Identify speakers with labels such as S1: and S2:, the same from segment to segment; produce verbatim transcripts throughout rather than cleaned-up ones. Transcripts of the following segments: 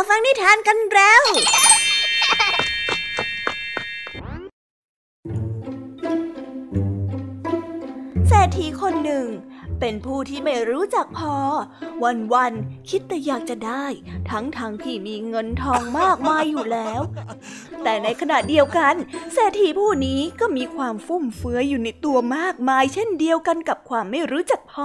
S1: ฟังนิทานกันแล้วเศรษฐีคนหนึ่งเป็นผู้ที่ไม่รู้จักพอวันๆคิดแต่อยากจะได้ทั้งทางที่มีเงินทองมากมายอยู่แล้วแต่ในขณะเดียวกันเศรษฐีผู้นี้ก็มีความฟุ่มเฟือยอยู่ในตัวมากมายเช่นเดียวกันกับความไม่รู้จักพอ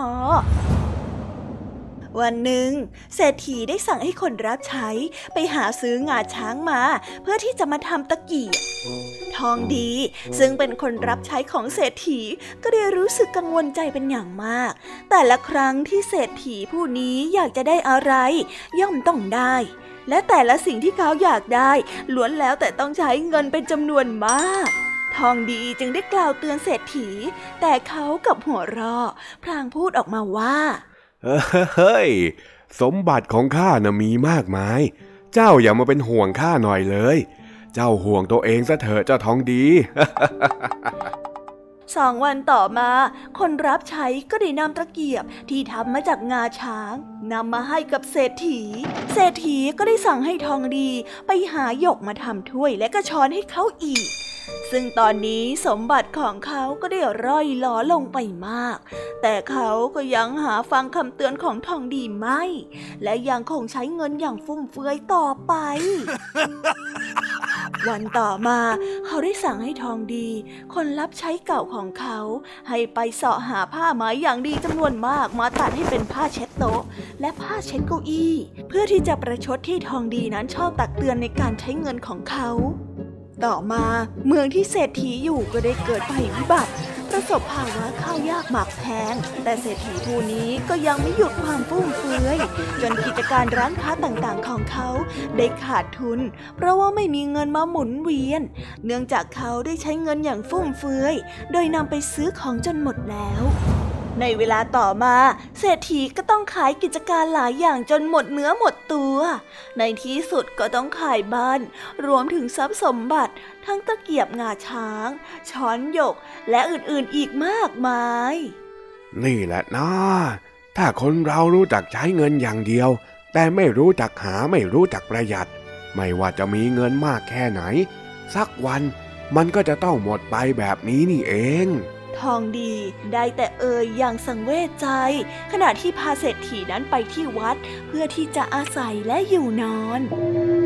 S1: วันหนึ่งเศรษฐีได้สั่งให้คนรับใช้ไปหาซื้องาช้างมาเพื่อที่จะมาทำตะเกียบทองดีซึ่งเป็นคนรับใช้ของเศรษฐีก็ได้รู้สึกกังวลใจเป็นอย่างมากแต่ละครั้งที่เศรษฐีผู้นี้อยากจะได้อะไรย่อมต้องได้และแต่ละสิ่งที่เขาอยากได้ล้วนแล้วแต่ต้องใช้เงินเป็นจำนวนมากทองดีจึงได้กล่าวเตือนเศรษฐีแต่เขากับหัวเราะพลางพูดออกมาว่า
S2: เฮ้ยสมบัติของข้าน่ะมีมากมายเจ้าอย่ามาเป็นห่วงข้าหน่อยเลยเจ้าห่วงตัวเองซะเถอะเจ้าทองดี
S1: สองวันต่อมาคนรับใช้ก็ได้นำตะเกียบที่ทำมาจากงาช้างนำมาให้กับเศรษฐีเศรษฐีก็ได้สั่งให้ทองดีไปหาหยกมาทำถ้วยและก็ช้อนให้เขาอีกซึ่งตอนนี้สมบัติของเขาก็ได้ร่อยหลอลงไปมากแต่เขาก็ยังหาฟังคำเตือนของทองดีไม่และยังคงใช้เงินอย่างฟุ่มเฟือยต่อไป วันต่อมาเขาได้สั่งให้ทองดีคนรับใช้เก่าของเขาให้ไปเสาะหาผ้าไหมอย่างดีจำนวนมากมาตัดให้เป็นผ้าเช็ดโต๊ะและผ้าเช็ดเก้าอี้เพื่อที่จะประชดที่ทองดีนั้นชอบตักเตือนในการใช้เงินของเขาต่อมาเมืองที่เศรษฐีอยู่ก็ได้เกิดภัยพิบัติประสบภาวะข้าวยากหมากแพงแต่เศรษฐีผู้นี้ก็ยังไม่หยุดความฟุ่มเฟือยจนกิจการร้านค้าต่างๆของเขาได้ขาดทุนเพราะว่าไม่มีเงินมาหมุนเวียนเนื่องจากเขาได้ใช้เงินอย่างฟุ่มเฟือยโดยนำไปซื้อของจนหมดแล้วในเวลาต่อมาเศรษฐีก็ต้องขายกิจการหลายอย่างจนหมดเนื้อหมดตัวในที่สุดก็ต้องขายบ้านรวมถึงทรัพย์สมบัติทั้งตะเกียบงาช้างช้อนหยกและอื่นๆอีกมากมาย
S2: นี่แหละนะถ้าคนเรารู้จักใช้เงินอย่างเดียวแต่ไม่รู้จักหาไม่รู้จักประหยัดไม่ว่าจะมีเงินมากแค่ไหนสักวันมันก็จะต้องหมดไปแบบนี้นี่เอง
S1: ทองดีได้แต่เอ่ยอย่างสังเวชใจขณะที่พาเศรษฐีนั้นไปที่วัดเพื่อที่จะอาศัยและอยู่นอน